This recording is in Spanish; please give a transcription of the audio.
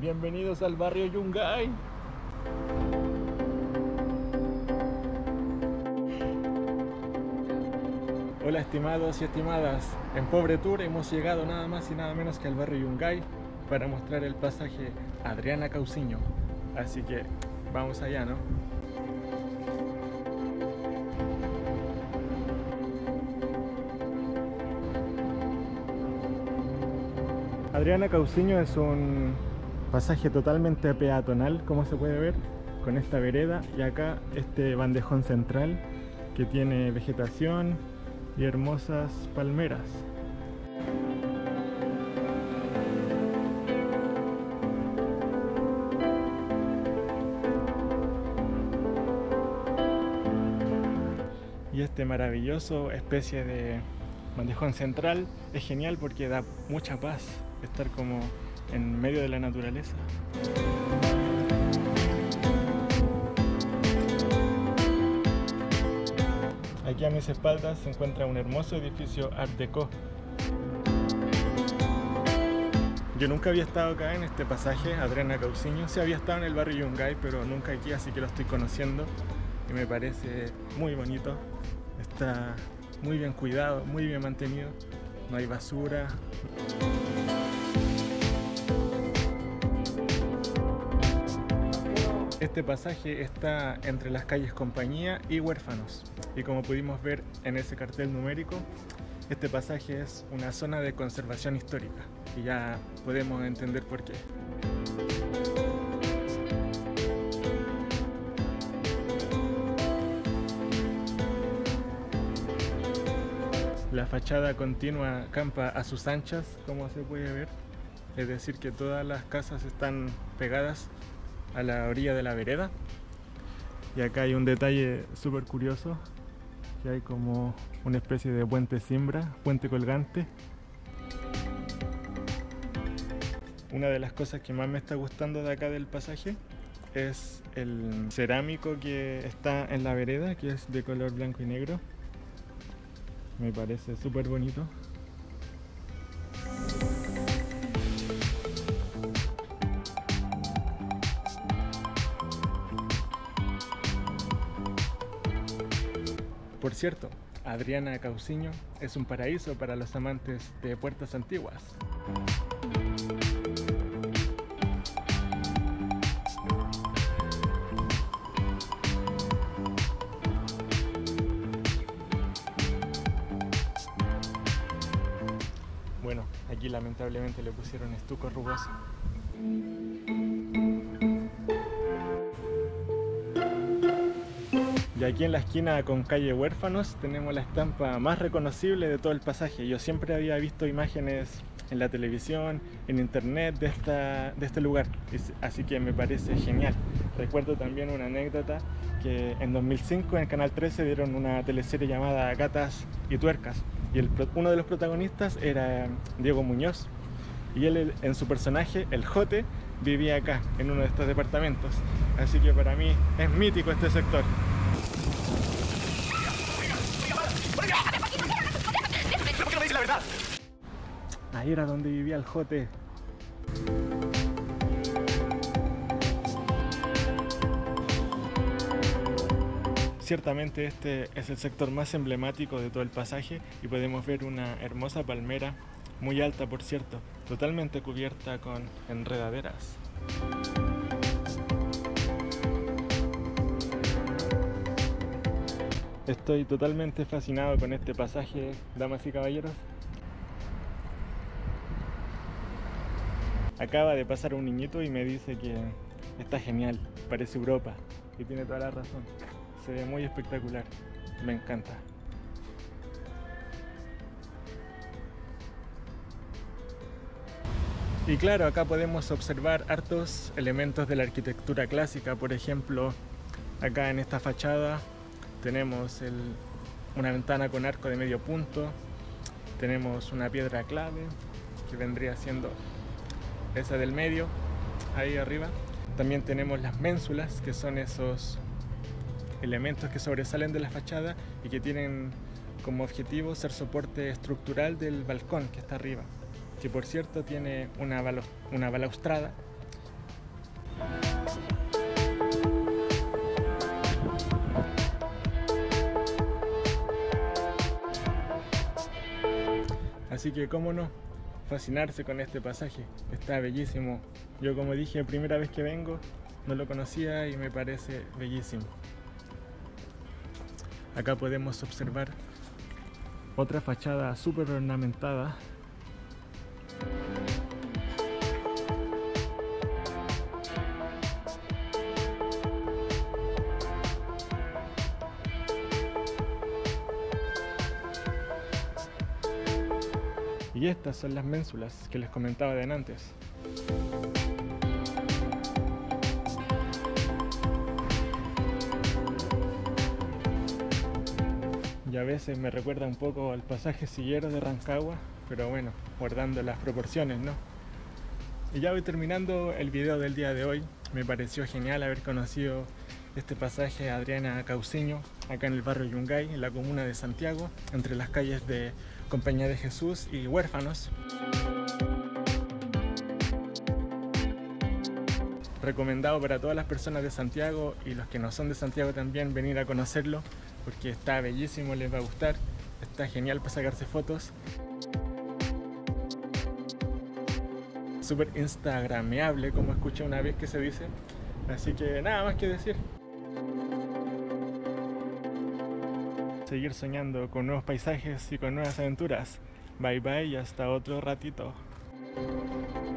Bienvenidos al barrio Yungay. Hola estimados y estimadas, en Pobre Tour hemos llegado nada más y nada menos que al barrio Yungay para mostrar el pasaje Adriana Cauciño. Así que vamos allá, ¿no? Adriana Cauciño es un pasaje totalmente peatonal, como se puede ver, con esta vereda y acá este bandejón central que tiene vegetación y hermosas palmeras. Y este maravilloso especie de bandejón central es genial porque da mucha paz estar como en medio de la naturaleza. Aquí a mis espaldas se encuentra un hermoso edificio Art Deco. Yo nunca había estado acá en este pasaje, Adriana Cauciño. Sí había estado en el barrio Yungay, pero nunca aquí, así que lo estoy conociendo y me parece muy bonito. Está muy bien cuidado, muy bien mantenido, no hay basura. Este pasaje está entre las calles Compañía y Huérfanos y como pudimos ver en ese cartel numérico, este pasaje es una zona de conservación histórica y ya podemos entender por qué. La fachada continua campa a sus anchas, como se puede ver, es decir que todas las casas están pegadas a la orilla de la vereda. Y acá hay un detalle súper curioso, que hay como una especie de puente cimbra, puente colgante. Una de las cosas que más me está gustando de acá del pasaje es el cerámico que está en la vereda, que es de color blanco y negro. Me parece súper bonito. Por cierto, Adriana Cauciño es un paraíso para los amantes de puertas antiguas. Bueno, aquí lamentablemente le pusieron estuco rugoso. Y aquí en la esquina con calle Huérfanos tenemos la estampa más reconocible de todo el pasaje. Yo siempre había visto imágenes en la televisión, en internet de este lugar, así que me parece genial. Recuerdo también una anécdota que en 2005 en Canal 13 dieron una teleserie llamada Gatas y Tuercas y uno de los protagonistas era Diego Muñoz y él en su personaje, el Jote, vivía acá en uno de estos departamentos, así que para mí es mítico este sector. ¿Por qué no me dice la verdad? Ahí era donde vivía el Jote. Ciertamente este es el sector más emblemático de todo el pasaje y podemos ver una hermosa palmera, muy alta por cierto, totalmente cubierta con enredaderas. Estoy totalmente fascinado con este pasaje, damas y caballeros. Acaba de pasar un niñito y me dice que está genial, parece Europa, y tiene toda la razón. Se ve muy espectacular, me encanta. Y claro, acá podemos observar hartos elementos de la arquitectura clásica, por ejemplo, acá en esta fachada tenemos una ventana con arco de medio punto, tenemos una piedra clave que vendría siendo esa del medio, ahí arriba. También tenemos las ménsulas, que son esos elementos que sobresalen de la fachada y que tienen como objetivo ser soporte estructural del balcón que está arriba, que por cierto tiene una balaustrada Así que cómo no, fascinarse con este pasaje, está bellísimo. Yo, como dije, primera vez que vengo, no lo conocía y me parece bellísimo. Acá podemos observar otra fachada súper ornamentada. Y estas son las ménsulas que les comentaba de antes. Y a veces me recuerda un poco al pasaje sillero de Rancagua, pero bueno, guardando las proporciones, ¿no? Y ya voy terminando el video del día de hoy. Me pareció genial haber conocido este pasaje Adriana Cauciño, acá en el barrio Yungay, en la comuna de Santiago, entre las calles de Compañía de Jesús y Huérfanos. Recomendado para todas las personas de Santiago y los que no son de Santiago también venir a conocerlo, porque está bellísimo, les va a gustar, está genial para sacarse fotos. Súper instagrameable, como escuché una vez que se dice, así que nada más que decir. Seguir soñando con nuevos paisajes y con nuevas aventuras. Bye bye y hasta otro ratito.